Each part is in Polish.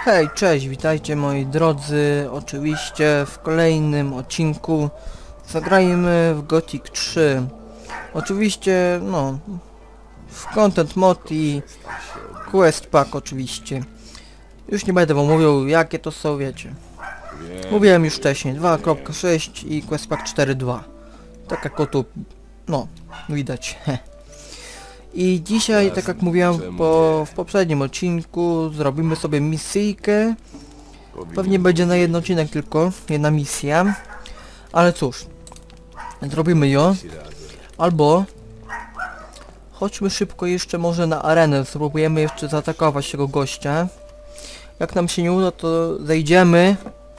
Hej, cześć, witajcie moi drodzy, oczywiście w kolejnym odcinku zagrajmy w Gothic 3. Oczywiście, no, w Content Mod i Quest Pack oczywiście. Już nie będę wam mówił jakie to są, wiecie. Mówiłem już wcześniej, 2.6 i Quest Pack 4.2. Tak jak o tu, no, widać. I dzisiaj, tak jak mówiłem w poprzednim odcinku, zrobimy sobie misyjkę. Pewnie będzie na jeden odcinek tylko, jedna misja. Ale cóż, zrobimy ją. Albo chodźmy szybko jeszcze może na arenę, spróbujemy jeszcze zaatakować tego gościa. Jak nam się nie uda, to zejdziemy.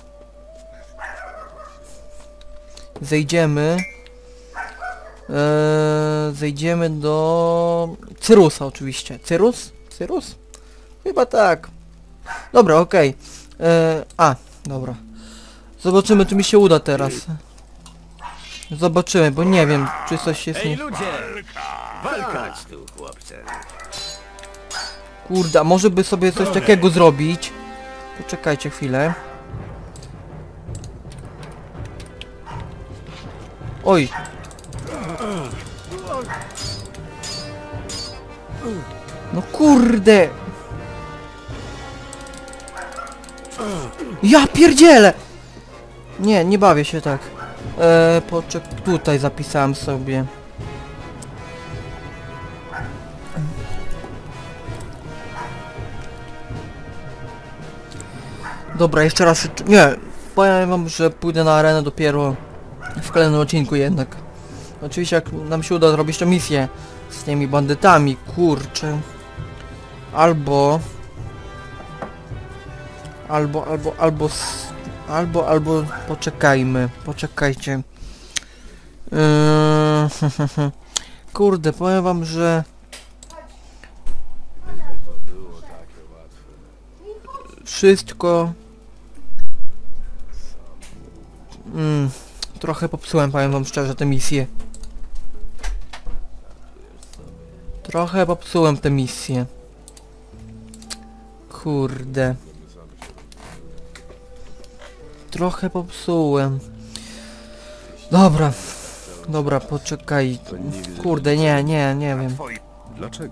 Zejdziemy do Cyrusa oczywiście. Cyrus? Cyrus? Chyba tak. Dobra, okej. Dobra. Zobaczymy, czy mi się uda teraz. Zobaczymy, bo nie wiem, czy coś jest nie... Ej ludzie! Walkać tu, chłopcze. Kurde, może by sobie coś takiego zrobić. Poczekajcie chwilę. Oj. No kurde. Ja pierdzielę. Nie bawię się tak. Tutaj zapisałem sobie. Dobra, jeszcze raz. Nie, powiem wam, że pójdę na arenę dopiero w kolejnym odcinku jednak. Oczywiście jak nam się uda zrobić tę misję z tymi bandytami, kurczę. Albo poczekajcie. Kurde, powiem wam, że wszystko trochę popsułem, powiem wam szczerze, tę misję. Trochę popsułem tę misję. Kurde. Trochę popsułem. Dobra, poczekaj. Kurde, nie wiem. Dlaczego?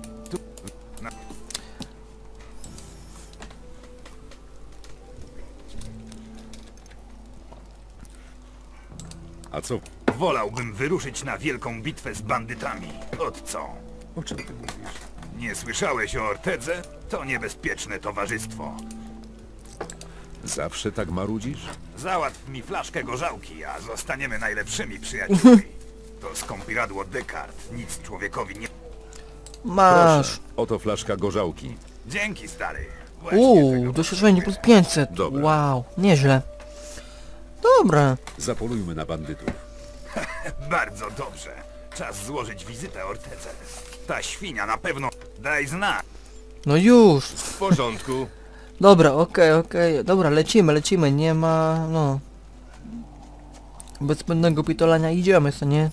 A co? Wolałbym wyruszyć na wielką bitwę z bandytami. Od co? O czym ty mówisz? Nie słyszałeś o Ortedze? To niebezpieczne towarzystwo. Zawsze tak marudzisz? Załatw mi flaszkę gorzałki, a zostaniemy najlepszymi przyjaciółmi. To skąpiradło Descartes. Nic człowiekowi nie... Masz. Oto flaszka gorzałki. Dzięki, stary. Właśnie tego Doświadczenie plus 500. Dobra. Wow, nieźle. Dobra. Zapolujmy na bandytów. Bardzo dobrze. Czas złożyć wizytę Ortedze. Ta świnia na pewno... Daj znać. No już. W porządku. Dobra, okej. Dobra, lecimy, nie ma, no. Bez zbędnego pitolania idziemy, co nie?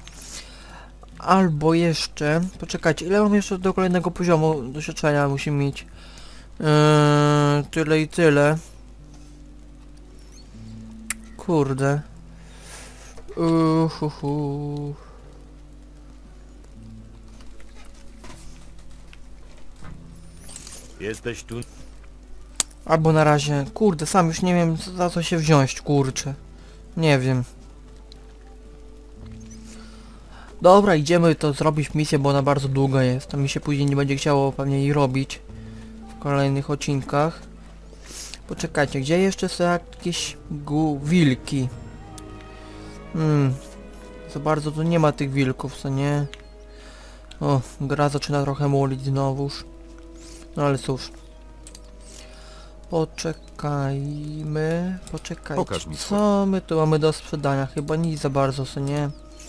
Albo jeszcze, poczekajcie, ile mam jeszcze do kolejnego poziomu doświadczenia musi mieć? Tyle i tyle. Kurde. Jesteś tu? Albo na razie, kurde, sam już nie wiem za co się wziąć, kurczę. Nie wiem. Dobra, idziemy to zrobić misję, bo ona bardzo długa jest. To mi się później nie będzie chciało pewnie jej robić w kolejnych odcinkach. Poczekajcie, gdzie jeszcze są jakieś wilki? Za bardzo tu nie ma tych wilków, co nie? O, gra zaczyna trochę mulić znowuż. No ale cóż. Poczekajcie, Pokaż mi co my tu mamy do sprzedania? Chyba nic za bardzo, co nie?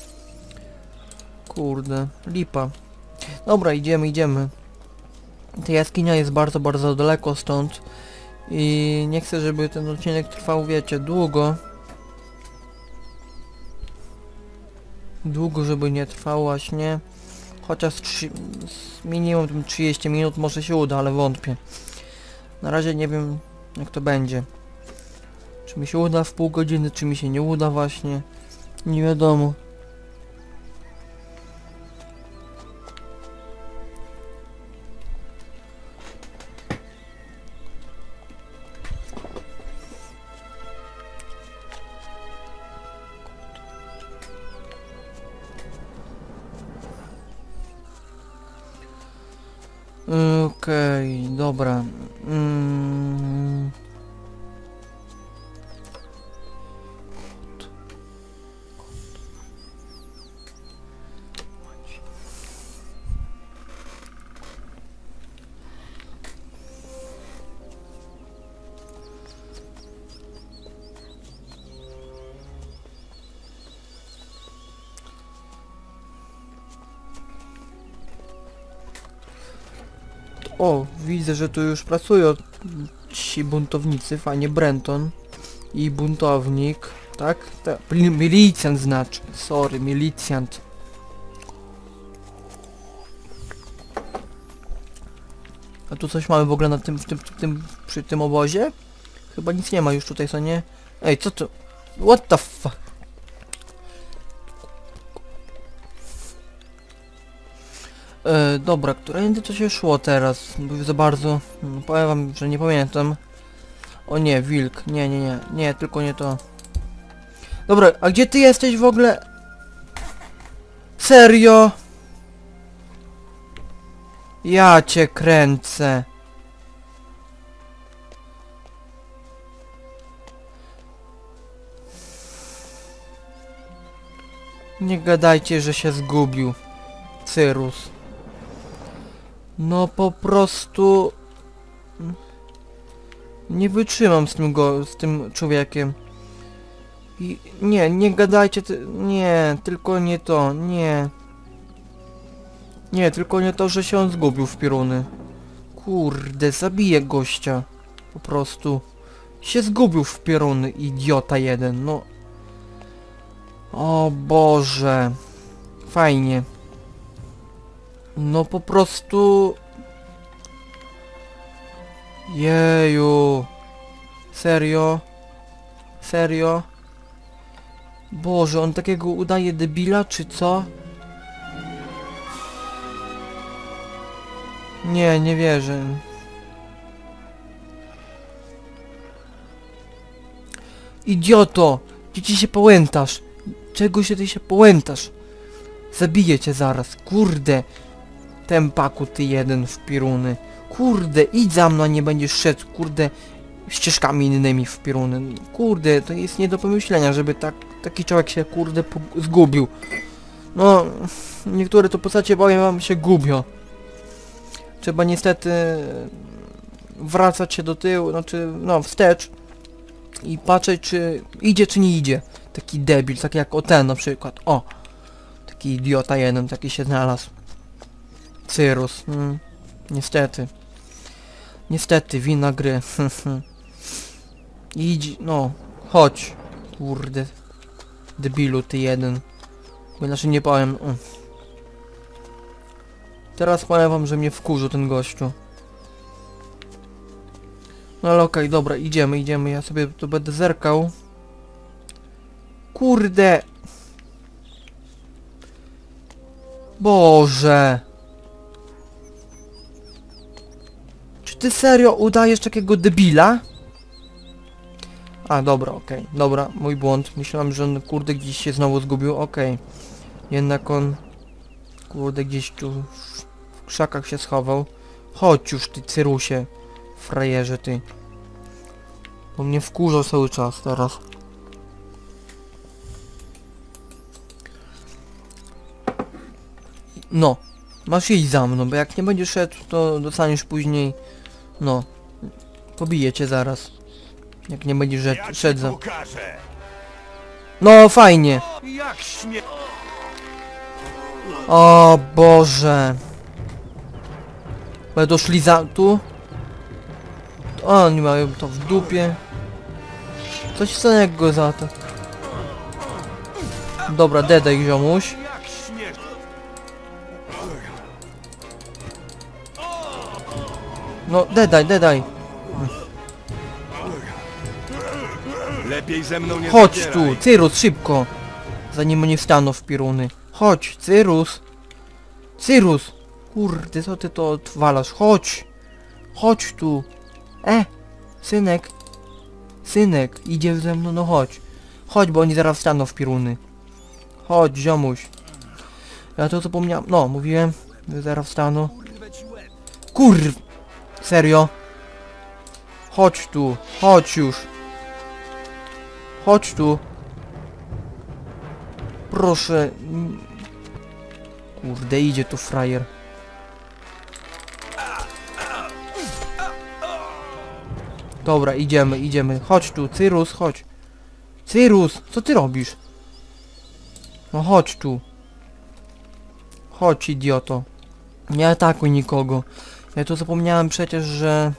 Kurde, lipa. Dobra, idziemy. Ta jaskinia jest bardzo daleko stąd. I nie chcę, żeby ten odcinek trwał, wiecie, długo. Żeby nie trwał właśnie. Chociaż minimum 30 minut może się uda, ale wątpię. Na razie nie wiem jak to będzie. Czy mi się uda w pół godziny, czy mi się nie uda właśnie. Nie wiadomo. Okej, dobra. O, widzę, że tu już pracują ci buntownicy, fajnie, Brenton i buntownik, tak? Milicjant znaczy, sorry, milicjant. A tu coś mamy w ogóle na przy tym obozie? Chyba nic nie ma już tutaj, co nie? Ej, co to? What the fuck? Dobra, którędy to się szło teraz? Bo za bardzo... powiem wam, że nie pamiętam. O nie, wilk. Nie, tylko nie to. Dobra, a gdzie ty jesteś w ogóle? Serio? Ja cię kręcę. Nie gadajcie, że się zgubił. Cyrus. No po prostu... nie wytrzymam z tym człowiekiem. I nie gadajcie, nie, tylko nie to, nie. Nie, tylko nie to, że się on zgubił w pioruny. Kurde, zabiję gościa. Po prostu. Się zgubił w pioruny, idiota jeden, no. O Boże. Fajnie. No po prostu... Jeju. Serio? Serio? Boże, on takiego udaje debila, czy co? Nie wierzę. Idioto! Gdzie ci się połętasz? Czego się ty się połętasz? Zabiję cię zaraz, kurde! Tempaku ty jeden w piruny. Kurde, idź za mną, nie będziesz szedł, kurde, ścieżkami innymi w piruny. Kurde, to jest nie do pomyślenia, żeby taki człowiek się, kurde, zgubił. No, niektóre to postacie, powiem wam, się gubią. Trzeba niestety wracać się do tyłu, znaczy, no, wstecz i patrzeć, czy idzie, czy nie idzie. Taki debil, taki jak o ten na przykład. O! Taki idiota jeden, taki się znalazł. Cyrus. Niestety. Niestety, wina gry. Idź, no, chodź. Kurde. Debilu ty jeden. Bo inaczej nie powiem. Teraz powiem wam, że mnie wkurzył ten gościu. No ale okej, dobra, idziemy. Ja sobie tu będę zerkał. Kurde. Boże. Czy ty serio udajesz takiego debila? A, dobra, okej. Dobra, mój błąd. Myślałem, że on, kurde, gdzieś się znowu zgubił. Okej. Jednak on... kurde, gdzieś tu w krzakach się schował. Chodź już, ty Cyrusie. Frajerze, ty. Bo mnie wkurzał cały czas teraz. No. Masz iść za mną, bo jak nie będziesz szedł, to dostaniesz później... no. Pobiję cię zaraz. Jak nie będziesz szedł za... No, fajnie. Jak śmie... O Boże. Będą szli za... tu? Oni mają to w dupie. Coś cennego za to. Dobra, dedaj, ziomuś. Jak śmiesz... No, dedaj. Lepiej ze mną nie Chodź zadzieraj. tu, Cyrus, szybko! Zanim nie wstaną w piruny. Chodź, Cyrus! Cyrus! Kurde, co ty to odwalasz? Chodź! Chodź tu! Synek! Synek, idzie ze mną, no chodź. Chodź, bo oni zaraz wstaną w piruny. Chodź, ziomuś. Ja to zapomniałem. No, mówiłem, że zaraz wstaną. Kurw! Serio? Chodź tu, chodź już. Chodź tu. Proszę. Kurde, idzie tu frajer. Dobra, idziemy, idziemy. Chodź tu, Cyrus, chodź. Cyrus, co ty robisz? No chodź tu. Chodź, idioto. Nie atakuj nikogo. Ja tu zapomniałem przecież, że...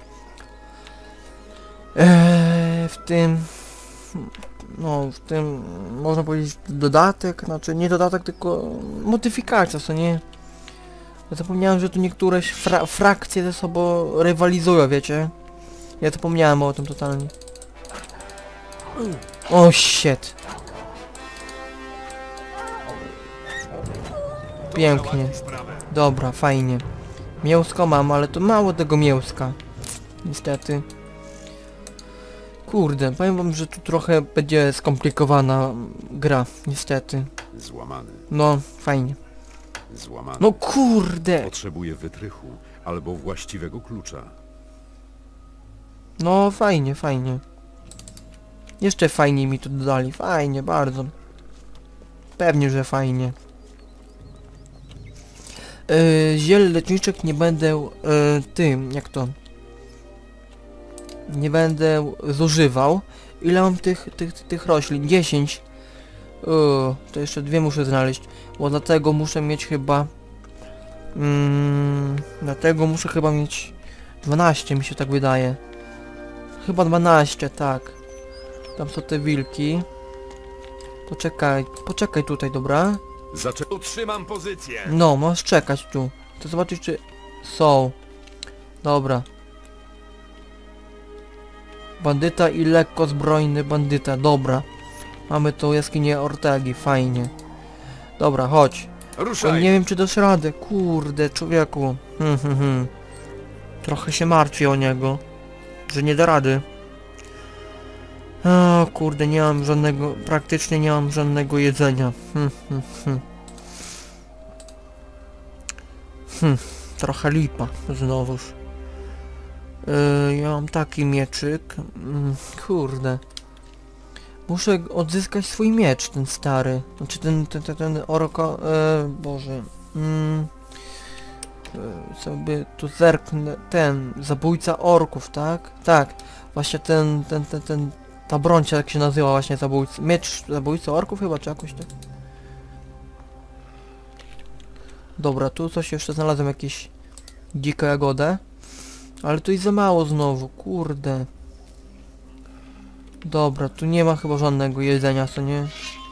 w tym... No, w tym... Można powiedzieć dodatek, znaczy nie dodatek, tylko modyfikacja, co nie? Ja zapomniałem, że tu niektóre frakcje ze sobą rywalizują, wiecie? Ja zapomniałem o tym totalnie. O, shit. Pięknie. Dobra, fajnie. Mięsko mam, ale to mało tego mięska. Niestety. Kurde, powiem wam, że tu trochę będzie skomplikowana gra, niestety. Złamany. No, fajnie. Złamany. No kurde! Potrzebuję wytrychu albo właściwego klucza. No, fajnie, fajnie. Jeszcze fajniej mi tu dodali, fajnie, bardzo. Pewnie, że fajnie. Ziel leczniczek nie będę tym, jak to? Nie będę zużywał. Ile mam tych roślin? 10. To jeszcze 2 muszę znaleźć, bo dlatego muszę mieć chyba... dlatego muszę chyba mieć 12, mi się tak wydaje. Chyba 12, tak. Tam są te wilki. Poczekaj tutaj, dobra? Utrzymam pozycję. No, masz czekać tu. Chcę zobaczyć, czy są. Dobra. Bandyta i lekko zbrojny bandyta, dobra. Mamy tą jaskinię Ortegi, fajnie. Dobra, chodź. Ruszaj. Nie wiem, czy dasz radę, kurde, człowieku. Trochę się martwię o niego, że nie da rady. O kurde, nie mam żadnego, praktycznie nie mam żadnego jedzenia. Trochę lipa, znowuż. Ja mam taki mieczyk. Kurde. Muszę odzyskać swój miecz, ten stary. Znaczy ten orko... Boże. Sobie tu zerknę. Ten, zabójca orków, tak? Tak. Właśnie ta broń, jak się nazywa właśnie zabójca. Miecz zabójca orków chyba, czy jakoś tak. Dobra, tu coś jeszcze znalazłem, jakieś dziką jagodę. Ale tu jest za mało znowu, kurde. Dobra, tu nie ma chyba żadnego jedzenia, co nie?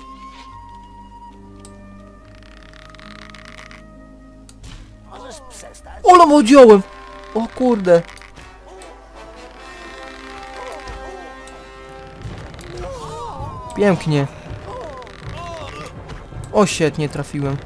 Ola, odjąłem! O kurde! Pięknie. O, świetnie trafiłem.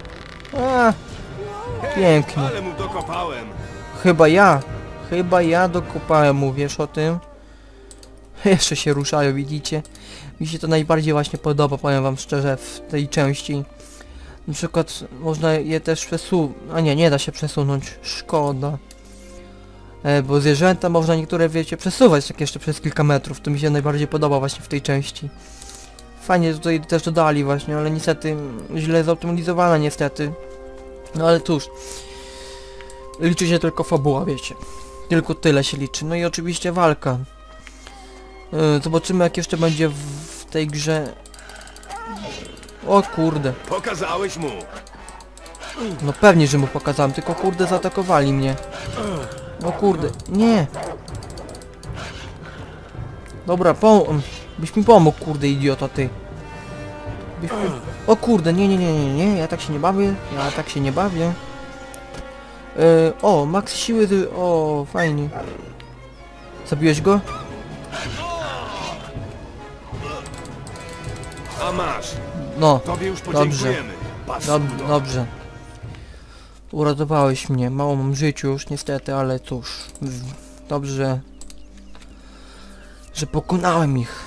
Pięknie. Ale mu dokopałem. Chyba ja dokopałem mu, wiesz o tym? Jeszcze się ruszają, widzicie? Mi się to najbardziej właśnie podoba, powiem wam szczerze, w tej części. Na przykład można je też przesunąć, a nie da się przesunąć, szkoda. Bo zwierzęta można niektóre, wiecie, przesuwać tak jeszcze przez kilka metrów, to mi się najbardziej podoba właśnie w tej części. Fajnie tutaj też dodali właśnie, ale niestety źle zoptymalizowana niestety. No ale cóż, liczy się tylko fabuła, wiecie. Tylko tyle się liczy. No i oczywiście walka. Zobaczymy, jak jeszcze będzie w tej grze. O kurde. Pokazałeś mu. No pewnie, że mu pokazałem, tylko kurde zaatakowali mnie. O kurde, nie. Dobra, byś mi pomógł, kurde idioto ty. O kurde, nie, ja tak się nie bawię. O, max siły, o, fajnie. Zabiłeś go? A masz. No, Tobie już dobrze. podziękujemy. Dobrze. Uratowałeś mnie. Mało mam życiu już niestety, ale cóż. Dobrze, że pokonałem ich.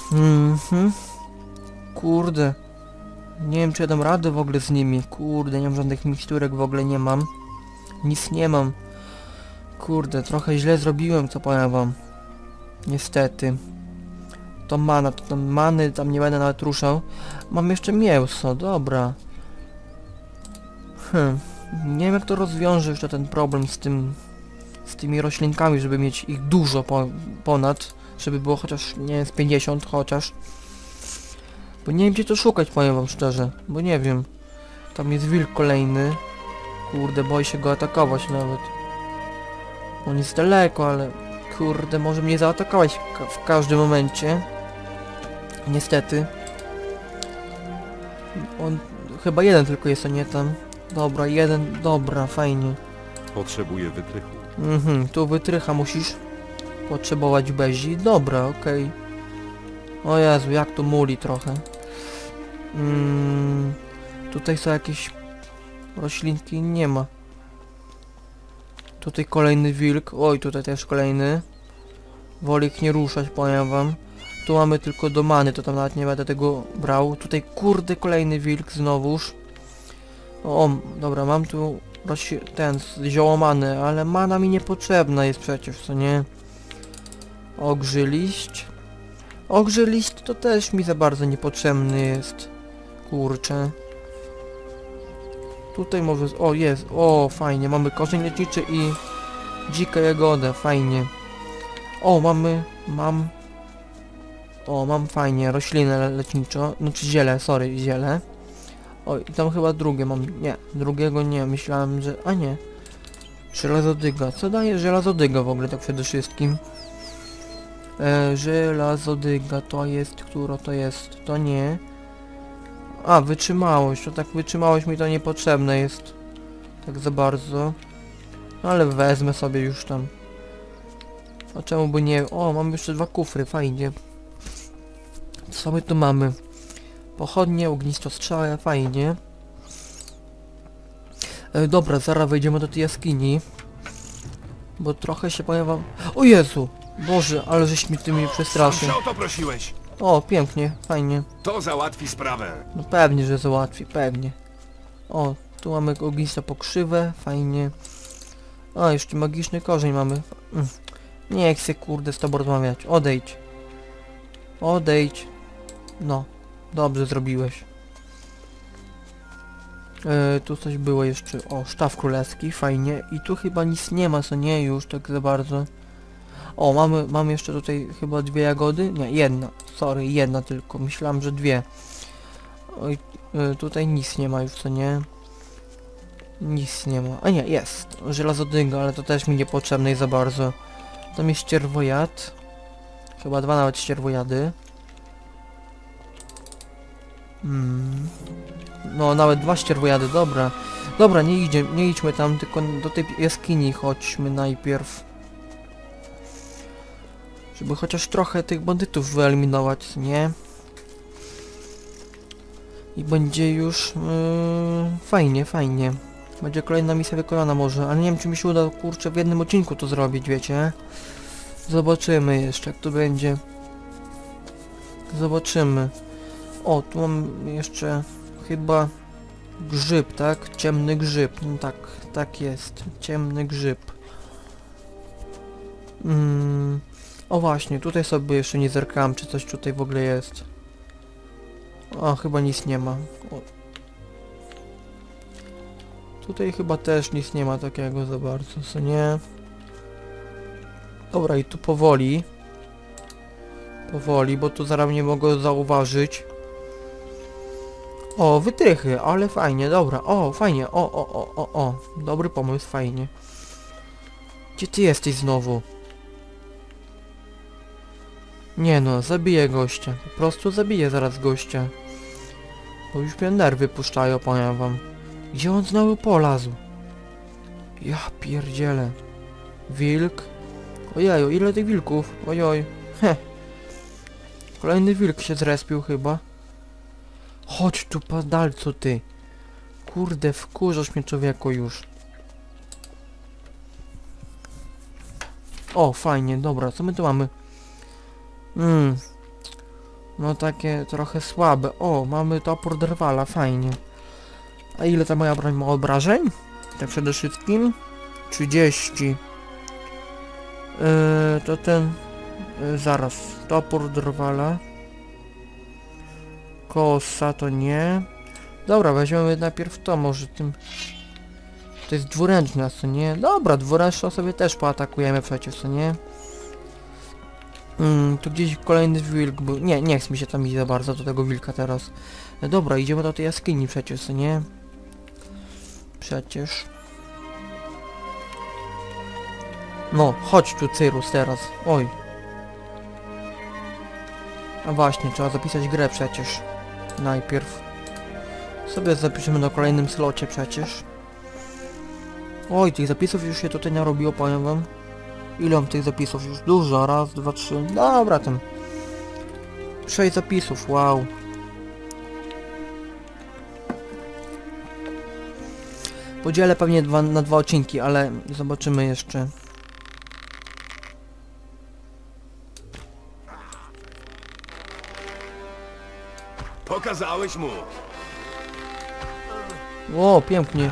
Kurde. Nie wiem, czy ja dam radę w ogóle z nimi. Kurde, nie mam żadnych miksturek, w ogóle nie mam. Nic nie mam. Kurde, trochę źle zrobiłem, co powiem wam. Niestety. To mana, to tam many, tam nie będę nawet ruszał. Mam jeszcze mięso, dobra. Nie wiem, jak to rozwiąże jeszcze ten problem z tymi roślinkami, żeby mieć ich dużo ponad. Żeby było chociaż, nie wiem, z 50 chociaż. Bo nie wiem, gdzie to szukać, powiem wam szczerze. Bo nie wiem. Tam jest wilk kolejny. Kurde, boję się go atakować nawet. On jest daleko, ale... Kurde, może mnie zaatakować w każdym momencie. Niestety. On... Chyba jeden tylko jest, a nie tam. Dobra, jeden... Dobra, fajnie. Potrzebuję wytrychu. Tu wytrycha musisz potrzebować bezi. Dobra, okej. O Jezu, jak to muli trochę. Tutaj są jakieś roślinki, nie ma. Tutaj kolejny wilk, oj, tutaj też kolejny. Wolę ich nie ruszać, powiem wam. Tu mamy tylko do many, to tam nawet nie będę tego brał. Tutaj kurde kolejny wilk znowuż. O, dobra, mam tu ten ziołomany, ale mana mi niepotrzebna jest przecież, co nie? Ogrzyliść. Ogrzyliść to też mi za bardzo niepotrzebny jest. Kurczę. Tutaj może... O, jest. O, fajnie. Mamy korzeń leczniczy i dzikę jagodę. Fajnie. O, mam fajnie. Roślinę leczniczą. Znaczy ziele, sorry, ziele. O, i tam chyba drugie mam. Nie, drugiego nie. Myślałem, że... A nie. Żelazodyga. Co daje żelazodyga w ogóle tak przede wszystkim? Żelazodyga to jest... Która to jest? To nie. A, wytrzymałość. To tak wytrzymałość mi to niepotrzebne jest. Tak za bardzo. Ale wezmę sobie już tam. A czemu by nie... O, mam jeszcze 2 kufry, fajnie. Co my tu mamy? Pochodnie, ognistostrzały, fajnie. Dobra, zaraz wejdziemy do tej jaskini. Bo trochę się powiem wam... O Jezu! Boże, ale żeś mi tymi przestraszył. Sam się o to prosiłeś. O, pięknie, fajnie. To załatwi sprawę. No pewnie, że załatwi, pewnie. O, tu mamy ognistą pokrzywę, fajnie. A, jeszcze magiczny korzeń mamy. Nie chcę kurde z tobą rozmawiać. Odejdź. Odejdź. No, dobrze zrobiłeś. Tu coś było jeszcze. O, sztaw królewski, fajnie. I tu chyba nic nie ma, co nie już tak za bardzo. O, mamy jeszcze tutaj chyba 2 jagody? Nie, jedna. Sorry, jedna tylko. Myślałem, że 2. Oj, tutaj nic nie ma już, co nie? Nic nie ma. A nie, jest. Żelazodynga, ale to też mi niepotrzebne jest za bardzo. Tam jest ścierwojad. Chyba 2 nawet ścierwojady. No, nawet 2 ścierwojady, dobra. Dobra, nie idźmy tam, tylko do tej jaskini chodźmy najpierw. Żeby chociaż trochę tych bandytów wyeliminować, nie? I będzie już fajnie, fajnie. Będzie kolejna misja wykonana może, ale nie wiem, czy mi się uda, kurczę, w jednym odcinku to zrobić, wiecie? Zobaczymy jeszcze, jak to będzie. Zobaczymy. O, tu mam jeszcze chyba grzyb, tak? Ciemny grzyb. No tak, tak jest. Ciemny grzyb. O właśnie, tutaj sobie jeszcze nie zerkałem, czy coś tutaj w ogóle jest. O, chyba nic nie ma. O. Tutaj chyba też nic nie ma takiego za bardzo, co nie? Dobra, i tu powoli. Powoli, bo tu zaraz nie mogę zauważyć. O, wytrychy, ale fajnie, dobra. O, fajnie, o. Dobry pomysł, fajnie. Gdzie ty jesteś znowu? Nie no, zabiję gościa. Po prostu zabiję zaraz gościa. Bo już mnie nerwy puszczają, powiem wam. Gdzie on znowu polazł? Ja pierdzielę. Wilk. Ojeju, ile tych wilków? Ojoj. Heh. Kolejny wilk się zrespił chyba. Chodź tu, padalco ty. Kurde, wkurzasz mnie, człowieku, już. O, fajnie, dobra, co my tu mamy? No takie trochę słabe. O, mamy topór drwala, fajnie. A ile ta moja broń ma obrażeń? Tak przede wszystkim? 30. To ten... zaraz. Topór drwala. Kosa to nie. Dobra, weźmiemy najpierw to, może tym... To jest dwuręczna, co nie? Dobra, dwuręczną sobie też pooatakujemy przecież, co nie? Tu gdzieś kolejny wilk był. Nie chce mi się tam iść za bardzo do tego wilka teraz. Dobra, idziemy do tej jaskini przecież, co nie? Przecież. No, chodź tu, Cyrus, teraz. Oj. A właśnie, trzeba zapisać grę przecież. Najpierw. Sobie zapiszemy na kolejnym slocie przecież. Oj, tych zapisów już się tutaj narobiło, powiem wam. Ile mam tych zapisów? Już dużo. Raz, dwa, trzy. Dobra, tam. 6 zapisów, wow. Podzielę pewnie na dwa odcinki, ale zobaczymy jeszcze. Pokazałeś mu! O, pięknie.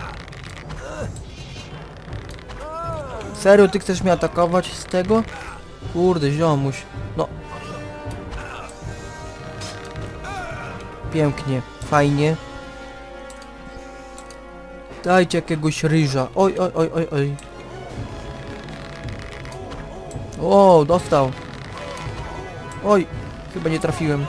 Serio, ty chcesz mnie atakować z tego? Kurde, ziomuś. No. Pięknie, fajnie. Dajcie jakiegoś ryża. Oj, oj, oj, oj, oj. O, dostał. Oj, chyba nie trafiłem.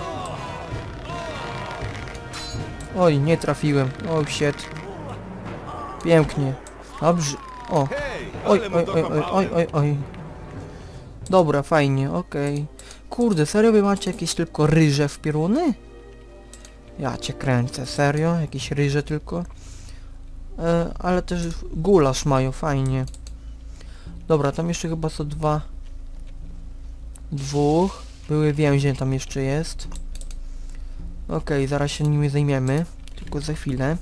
Oj, nie trafiłem. Oh shit. Pięknie. Dobrze. O. Oj, oj, oj, oj, oj, oj, oj. Dobra, fajnie, okej. Kurde, serio wy macie jakieś tylko ryże w pioruny? Ja cię kręcę, serio? Jakieś ryże tylko? Ale też gulasz mają, fajnie. Dobra, tam jeszcze chyba są dwóch. Były więzień tam jeszcze jest. Okej, zaraz się nimi zajmiemy. Tylko za chwilę.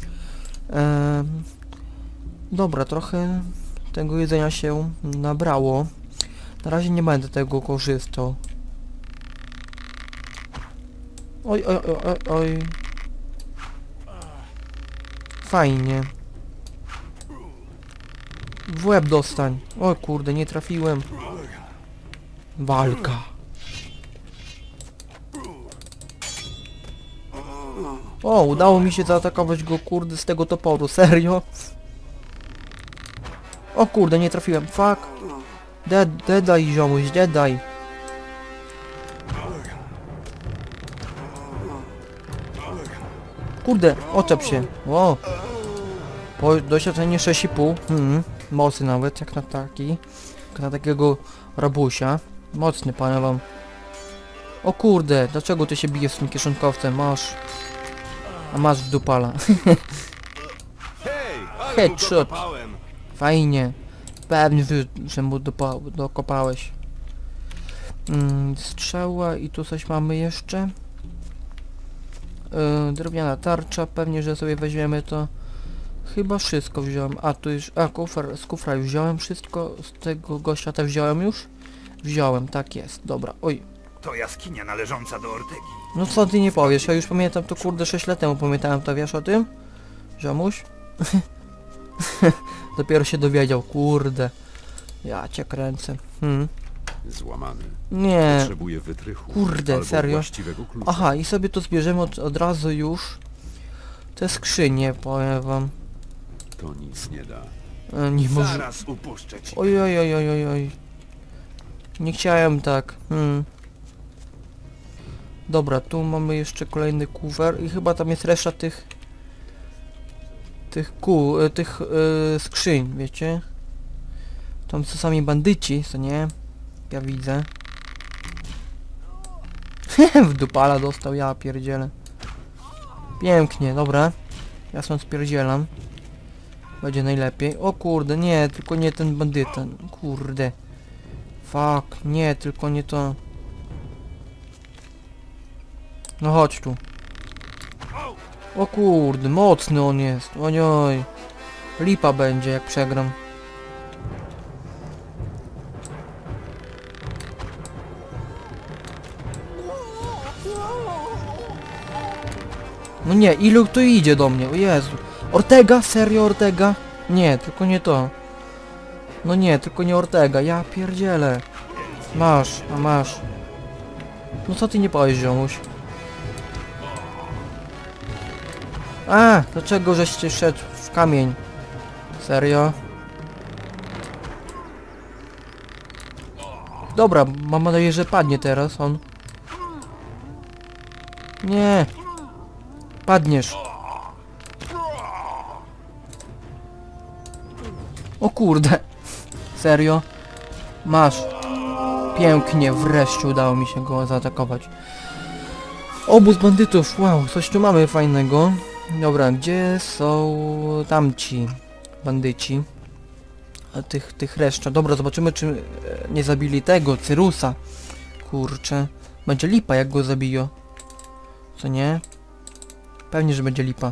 Dobra, trochę tego jedzenia się nabrało. Na razie nie będę tego korzystał. Oj, oj, oj, oj, oj. Fajnie. W łeb dostań. O kurde, nie trafiłem. Walka. O, udało mi się zaatakować go, kurde, z tego toporu. Serio? O kurde, nie trafiłem. Fuck. Dedaj, ziomuś, dedaj. Kurde, oczep się. O. Doświadczenie 6,5. Mocy nawet, jak na taki. Jak na takiego rabusia. Mocny, powiem wam. O kurde, dlaczego ty się bijesz z tym kieszonkowcem? Masz. A masz w dupala. Hej, ale Headshot. go dokopałem. Fajnie. Pewnie, że mu dokopałeś. Strzała i tu coś mamy jeszcze. Drewniana tarcza, pewnie, że sobie weźmiemy to. Chyba wszystko wziąłem. A tu już, kufer, z kufra już wziąłem wszystko. Z tego gościa też wziąłem już. Wziąłem, tak jest. Dobra, oj. To jaskinia należąca do Ortegi. No co ty nie powiesz, ja już pamiętam to, kurde, 6 lat temu pamiętałem to, wiesz o tym? Ziomuś? Dopiero się dowiedział, kurde. Ja cię kręcę. Złamany. Nie. Potrzebuję wytrychu. Kurde, albo serio? właściwego klucza. Aha, i sobie to zbierzemy od razu już. Te skrzynie, powiem wam. To nic nie da. Nie może... Zaraz upuszczę ci. Oj, oj, oj, oj, oj, oj. Nie chciałem tak. Dobra, tu mamy jeszcze kolejny kufer i chyba tam jest reszta tych skrzyń, wiecie? Tam są sami bandyci, co nie? Ja widzę. W dupala dostał, ja pierdzielę. Pięknie, dobra. Ja stąd spierdzielam. Będzie najlepiej. O kurde, nie, tylko nie ten bandyta. Kurde. Fuck, nie, tylko nie to. No chodź tu. O kurde, mocny on jest. Ojoj. Lipa będzie jak przegram. No nie, ilu tu idzie do mnie? O Jezu. Ortega? Serio Ortega? Nie, tylko nie to. No nie, tylko nie Ortega. Ja pierdzielę. Masz, a masz. No co ty nie powiesz, ziomuś? A, dlaczego żeście szedł w kamień? Serio? Dobra, mam nadzieję, że padnie teraz on. Nie. Padniesz. O kurde. Serio? Masz. Pięknie, wreszcie udało mi się go zaatakować. Obóz bandytów, wow, coś tu mamy fajnego. Dobra, gdzie są tamci bandyci? A tych reszta. Dobra, zobaczymy, czy nie zabili tego, Cyrusa. Kurczę. Będzie lipa, jak go zabiją. Co nie? Pewnie, że będzie lipa.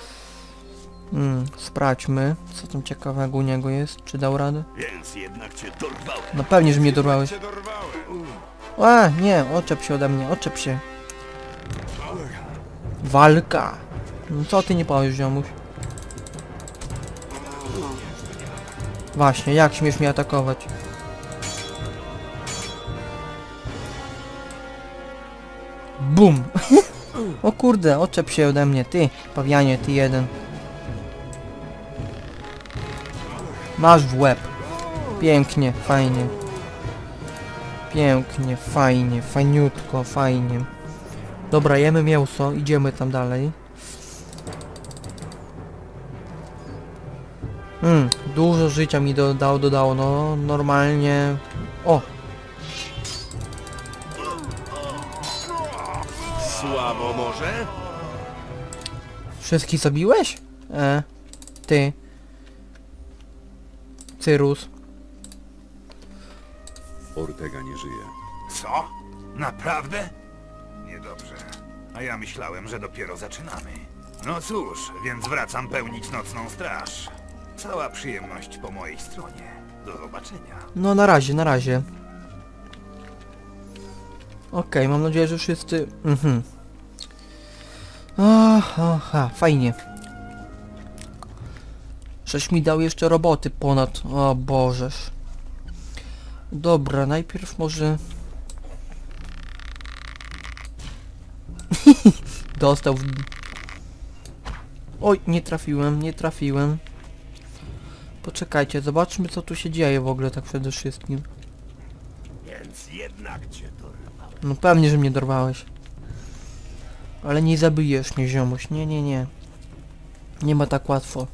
Sprawdźmy, co tam ciekawego u niego jest. Czy dał radę? Więc jednak cię dorwałem. No pewnie, że mnie dorwałeś. Cię dorwałem. A, nie, oczep się ode mnie, oczep się. Walka. No co ty nie powiesz, ziomuś? Właśnie, jak śmiesz mnie atakować? Bum! O kurde, oczep się ode mnie, ty, pawianie, ty jeden. Masz w łeb. Pięknie, fajnie. Pięknie, fajnie, fajniutko, fajnie. Dobra, jemy mięso, idziemy tam dalej. Dużo życia mi dodało, no normalnie. O! Słabo może? Wszystkich zabiłeś? Ty. Cyrus. Ortega nie żyje. Co? Naprawdę? Niedobrze. A ja myślałem, że dopiero zaczynamy. No cóż, więc wracam pełnić nocną straż. Cała przyjemność po mojej stronie. Do zobaczenia. No na razie, na razie. Okej, mam nadzieję, że wszyscy... Aha, fajnie. Żeś mi dał jeszcze roboty ponad... O Bożeż. Dobra, najpierw może... Dostał w... Oj, nie trafiłem, nie trafiłem. Poczekajcie, zobaczmy, co tu się dzieje w ogóle tak przede wszystkim. Więc jednak cię dorwałem. No pewnie, że mnie dorwałeś. Ale nie zabijesz mnie, ziomuś. Nie, nie, nie. Nie ma tak łatwo.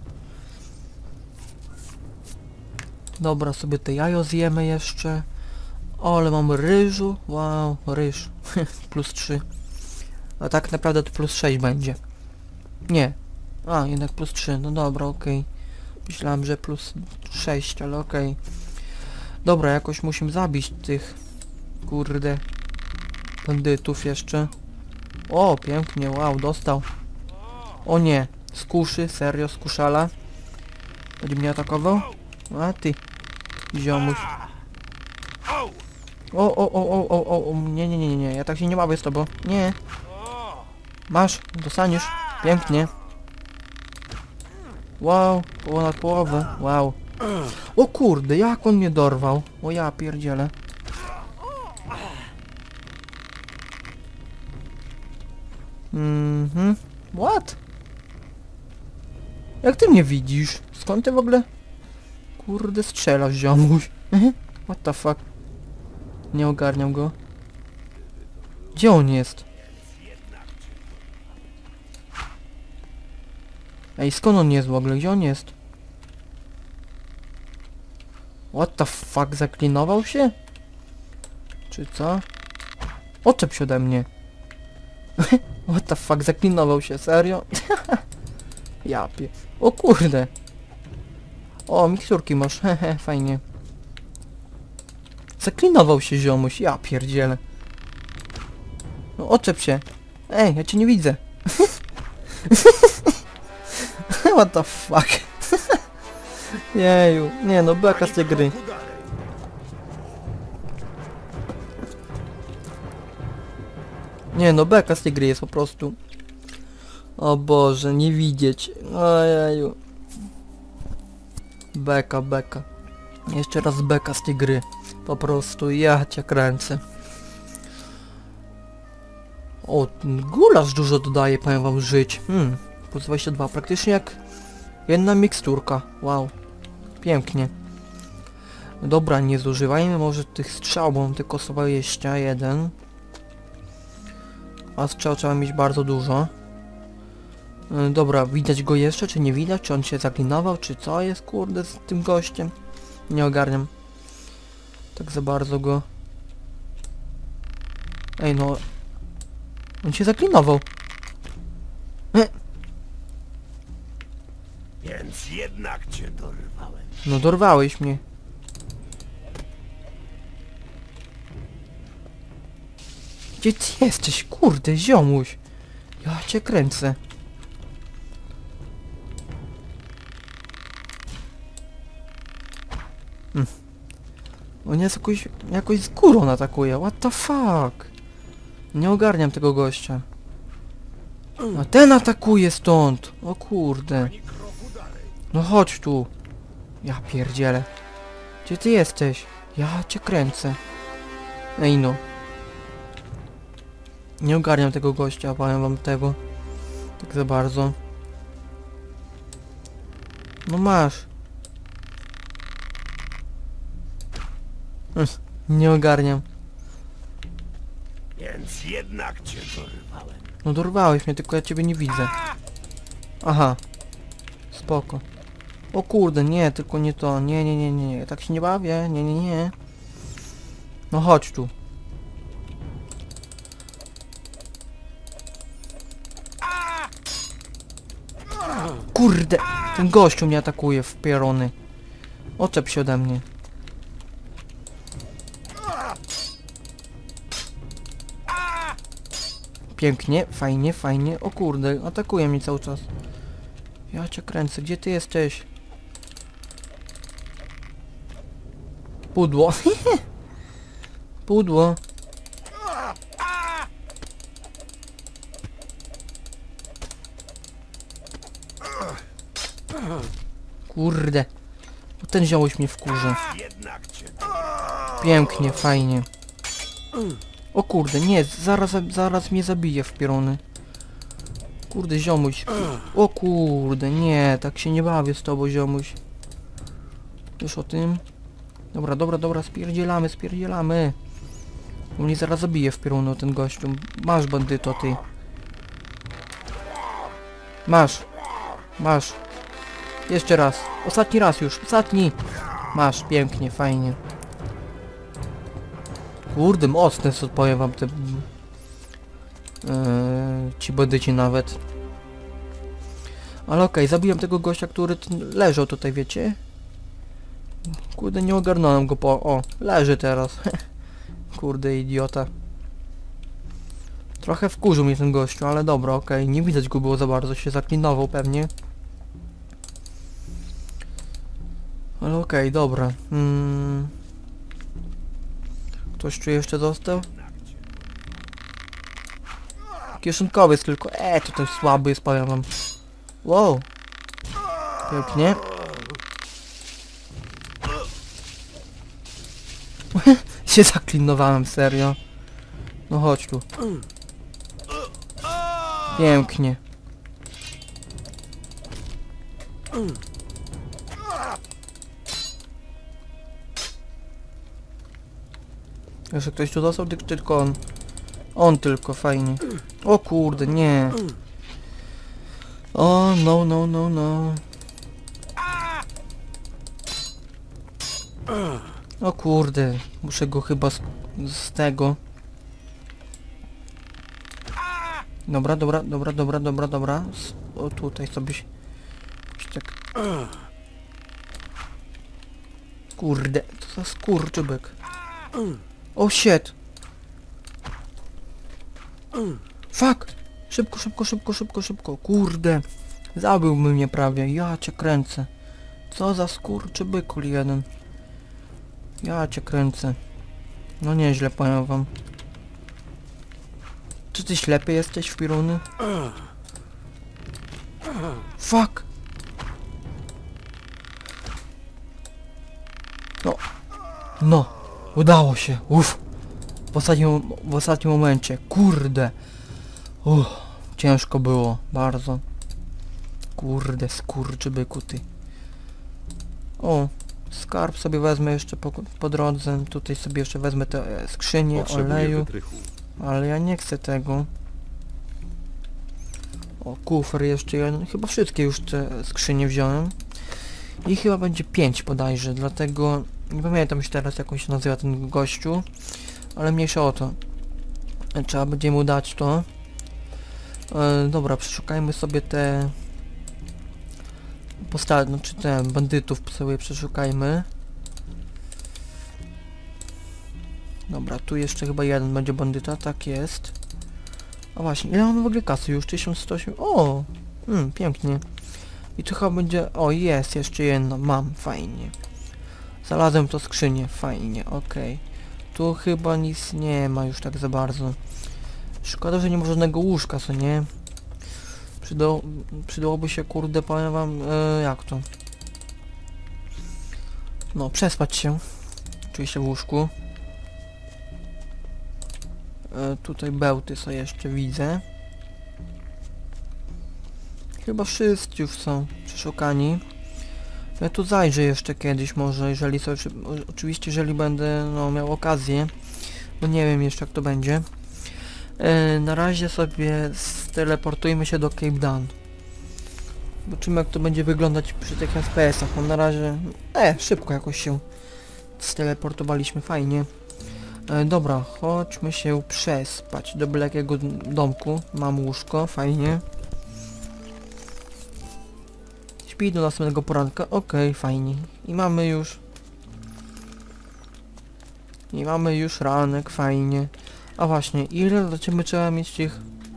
Dobra, sobie te jajo zjemy jeszcze. O, ale mam ryżu. Wow, ryż. Plus 3. A tak naprawdę to plus 6 będzie. Nie. A, jednak plus 3. No dobra, okej. Myślałem, że plus 6, ale okej. Dobra, jakoś musimy zabić tych... Kurde... bandytów jeszcze. O, pięknie, wow, dostał. O nie, skuszy, serio, skuszala. Będzie mnie atakował? A ty, ziomuś. O, nie, nie, nie, nie, ja tak się nie bawię z tobą. Nie. Masz, dostaniesz. Pięknie. Wow, ponad połowę, wow. O kurde, jak on mnie dorwał. O ja pierdzielę. What? Jak ty mnie widzisz? Skąd ty w ogóle? Kurde, strzelasz, ziomuś. What the fuck? Nie ogarniam go. Gdzie on jest? Ej, skąd on jest w ogóle? Gdzie on jest? What the fuck? Zaklinował się? Czy co? Oczep się ode mnie. What the fuck? Zaklinował się, serio? Ja pie... O kurde! O, miksturki masz, hehe, fajnie. Zaklinował się, ziomuś, ja pierdzielę. No oczep się. Ej, ja cię nie widzę. What the fuck? Jeju, nie no, beka z tej gry. Nie no, beka z tej gry jest po prostu. O Boże, nie widzieć. Ojeju. Beka, beka. Jeszcze raz beka z tej gry. Po prostu, ja cię kręcę. O, gulasz dużo dodaje, powiem wam, żyć. Plus 22, praktycznie jak jedna miksturka. Wow. Pięknie. Dobra, nie zużywajmy może tych strzał, bo mam tylko 21. A strzał trzeba mieć bardzo dużo. Dobra, widać go jeszcze, czy nie widać? Czy on się zaklinował, czy co jest, kurde, z tym gościem? Nie ogarniam. Tak za bardzo go... Ej, no... On się zaklinował. Więc jednak cię dorwałem. No dorwałeś mnie. Gdzie ty jesteś, kurde, ziomuś? Ja cię kręcę. On jest jakoś z górą atakuje. What the fuck? Nie ogarniam tego gościa. A ten atakuje stąd. O kurde. No chodź tu. Ja pierdzielę. Gdzie ty jesteś? Ja cię kręcę. Ej no. Nie ogarniam tego gościa, powiem wam tego. Tak za bardzo. No masz. Nie ogarniam. Więc jednak cię dorwałem. No dorwałeś mnie, tylko ja ciebie nie widzę. Aha. Spoko. O kurde, nie, tylko nie to. Nie, nie, nie, nie, tak się nie bawię. Nie, nie, nie. No chodź tu. Kurde, ten gościu mnie atakuje w pierony. Oczep się ode mnie. Pięknie, fajnie, fajnie. O kurde, atakuje mnie cały czas. Ja cię kręcę, gdzie ty jesteś? Pudło. Pudło. Kurde. Ten ziołoś mnie wkurza. Jednak cię Pięknie, fajnie. O kurde, nie, zaraz mnie zabije w pierony. Kurde, ziomuś. O kurde, nie, tak się nie bawię z tobą, ziomuś. Wiesz o tym? Dobra, dobra, dobra, spierdzielamy, spierdzielamy. Bo mnie zaraz zabije w pierony ten gościu. Masz, bandyto, ty. Masz. Masz. Jeszcze raz. Ostatni raz już. Ostatni. Masz, pięknie, fajnie. Kurde, mocne są, powiem wam te... ci bandyci nawet. Ale okej, zabiłem tego gościa, który leżał tutaj, wiecie? Kurde, nie ogarnąłem go po... O, leży teraz. Kurde, idiota. Trochę wkurzył mnie ten gościu, ale dobra, okej. Nie widać go było za bardzo, się zaklinował pewnie. Ale okej, dobra. Ktoś tu jeszcze został? Kieszonkowiec tylko. To ten słaby jest, powiem wam. Wow. Pięknie. Się zaklinowałem, serio. No chodź tu. Pięknie. Jeszcze ktoś tu dostał, tylko on. On tylko, fajnie. O kurde, nie. O, no, no, no, no. O kurde, muszę go chyba z tego. Dobra, dobra, dobra, dobra, dobra, dobra. O, tutaj sobie się... Tak. Kurde, to za skurczybek. O shit. Fuck! Szybko, szybko, szybko, szybko, szybko. Kurde. Zabiłby mnie prawie. Ja cię kręcę. Co za skurczybykul jeden. Ja cię kręcę. No nieźle, powiem wam. Czy ty ślepy jesteś w piruny? Fuck! No. No. Udało się. Uff. W ostatnim momencie. Kurde. Ciężko było. Bardzo. Kurde, skurczybyku ty. O. Skarb sobie wezmę jeszcze po drodze. Tutaj sobie jeszcze wezmę te skrzynie Potrzebuję oleju. wytrychu. Ale ja nie chcę tego. O, kufer jeszcze jeden. Chyba wszystkie już te skrzynie wziąłem. I chyba będzie 5 bodajże, dlatego... Nie pamiętam już teraz jak on się nazywa ten gościu. Ale mniejsza o to. Trzeba będzie mu dać to. Dobra, przeszukajmy sobie te... znaczy te bandytów sobie przeszukajmy. Dobra, tu jeszcze chyba jeden będzie bandyta, tak jest. A właśnie, ile mamy w ogóle kasy? Już 1108. O! Pięknie. I tu chyba będzie... O, jest jeszcze jedno. Mam, fajnie. Znalazłem to skrzynię, fajnie, okej. Tu chyba nic nie ma już tak za bardzo. Szkoda, że nie ma żadnego łóżka, co nie? Przydałoby się, kurde, powiem wam, jak to? No, przespać się. Oczywiście w łóżku. Tutaj bełty sobie jeszcze widzę. Chyba wszyscy już są przeszukani. Ja tu zajrzę jeszcze kiedyś może, jeżeli sobie, oczywiście jeżeli będę miał okazję. Bo nie wiem jeszcze jak to będzie. Na razie sobie steleportujmy się do Cape Dan. Zobaczymy jak to będzie wyglądać przy tych FPS-ach. No na razie... szybko jakoś się steleportowaliśmy, fajnie. Dobra, chodźmy się przespać do byle domku. Mam łóżko, fajnie. Śpi do następnego poranka, okej, fajnie. I mamy już ranek, fajnie. A właśnie, ile będziemy trzeba mieć tych...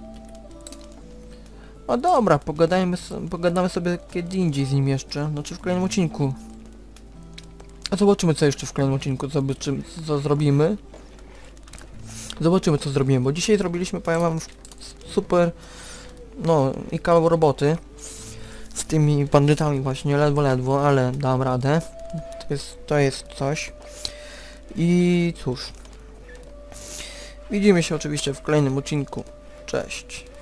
A dobra, pogadamy sobie kiedy indziej z nim jeszcze, znaczy w kolejnym odcinku. A zobaczymy co jeszcze w kolejnym odcinku, co zrobimy. Zobaczymy co zrobimy, bo dzisiaj zrobiliśmy, powiem wam, super, i kawał roboty. Z tymi bandytami właśnie, ledwo, ale dam radę. To jest coś. I cóż. Widzimy się oczywiście w kolejnym odcinku. Cześć.